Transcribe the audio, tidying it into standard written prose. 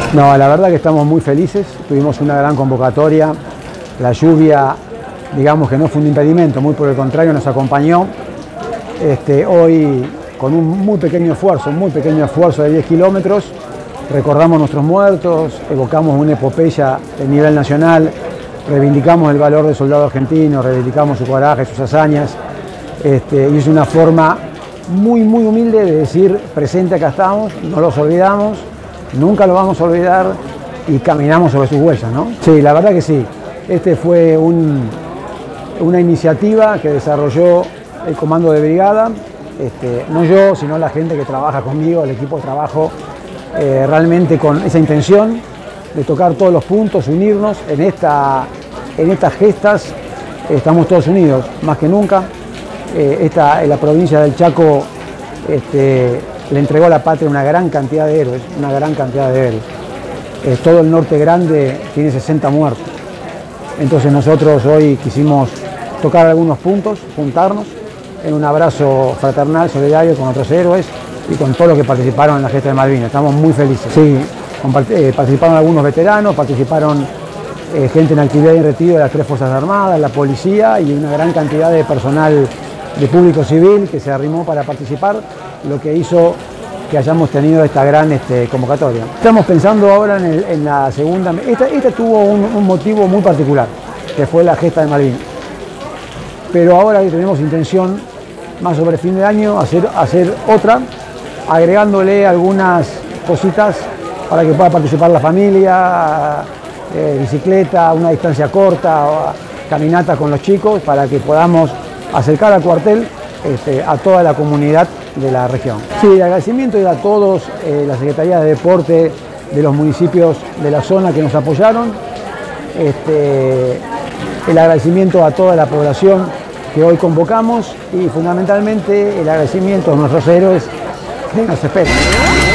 No, la verdad que estamos muy felices, tuvimos una gran convocatoria, la lluvia, digamos que no fue un impedimento, muy por el contrario nos acompañó. Hoy con un muy pequeño esfuerzo de 10 kilómetros, recordamos nuestros muertos, evocamos una epopeya de nivel nacional, reivindicamos el valor del soldado argentino, reivindicamos su coraje, sus hazañas, y es una forma muy humilde de decir, presente acá estamos, no los olvidamos, nunca lo vamos a olvidar y caminamos sobre sus huellas, ¿no? Sí, la verdad que sí. Fue una iniciativa que desarrolló el comando de brigada, no yo, sino la gente que trabaja conmigo, el equipo de trabajo, realmente con esa intención de tocar todos los puntos, unirnos en estas gestas. Estamos todos unidos, más que nunca. En la provincia del Chaco le entregó a la patria una gran cantidad de héroes, todo el norte grande tiene 60 muertos. Entonces nosotros hoy quisimos tocar algunos puntos, juntarnos en un abrazo fraternal, solidario con otros héroes y con todos los que participaron en la gesta de Malvinas. Estamos muy felices. Sí, participaron algunos veteranos, participaron gente en actividad y en retiro de las 3 Fuerzas Armadas, la policía y una gran cantidad de personal de público civil que se arrimó para participar, lo que hizo que hayamos tenido esta gran convocatoria. Estamos pensando ahora en la segunda. Esta tuvo un motivo muy particular, que fue la gesta de Malvinas. Pero ahora tenemos intención, más sobre fin de año, hacer otra, agregándole algunas cositas para que pueda participar la familia, bicicleta, una distancia corta, caminata con los chicos, para que podamos acercar al cuartel a toda la comunidad de la región. Sí, el agradecimiento es a todos, la Secretaría de Deporte de los municipios de la zona que nos apoyaron, el agradecimiento a toda la población que hoy convocamos y fundamentalmente el agradecimiento a nuestros héroes que nos esperan.